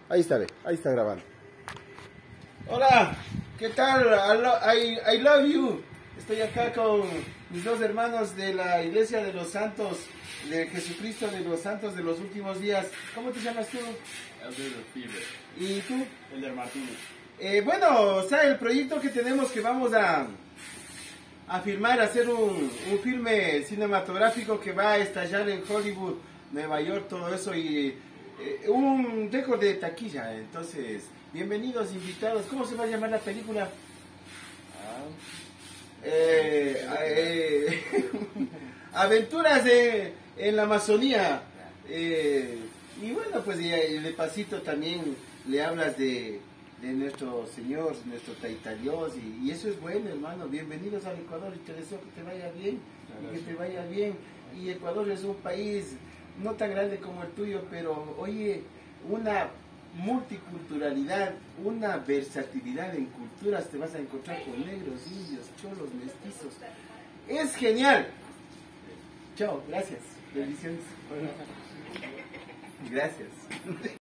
Ahí está, ve, ahí está grabando. Hola, ¿qué tal? I love you. Estoy acá con mis dos hermanos de la Iglesia de los Santos, de Jesucristo de los Santos de los Últimos Días. ¿Cómo te llamas tú? Elder Fever. ¿Y tú? Elder Martínez. Bueno, o sea, el proyecto que tenemos que vamos a filmar, hacer un filme cinematográfico que va a estallar en Hollywood, Nueva York, todo eso, y un récord de taquilla. Entonces, bienvenidos invitados. ¿Cómo se va a llamar la película? Aventuras en la Amazonía. Y bueno, pues de pasito también le hablas de nuestro Señor, nuestro Taita Dios, y eso es bueno, hermano. Bienvenidos al Ecuador y te deseo que te vaya bien, y que te vaya bien. Y Ecuador es un país no tan grande como el tuyo, pero oye, una multiculturalidad, una versatilidad en culturas. Te vas a encontrar con negros, indios, cholos, mestizos. Es genial. Chao, gracias. Bendiciones. Gracias.